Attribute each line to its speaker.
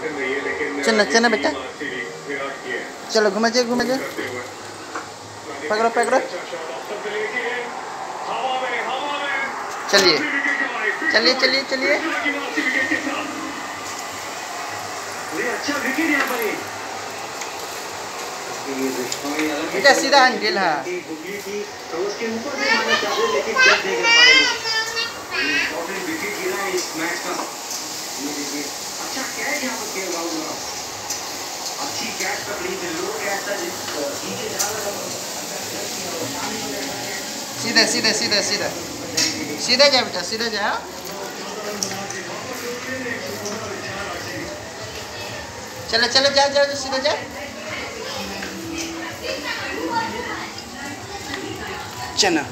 Speaker 1: चलना चलना बेटा, चलो घुमा जाए घुमा जाए, पकड़ो पकड़ो, चलिए चलिए चलिए चलिए। बेटा सीधा हैंडल। हाँ
Speaker 2: अच्छा कैच यहाँ पर खेल रहा हूँ, अच्छी कैच पकड़ी थी, लो कैच था,
Speaker 1: सीधा सीधा सीधा सीधा सीधा जा बेटा, सीधा जा। चलो चलो जा जा सीधा जा। चना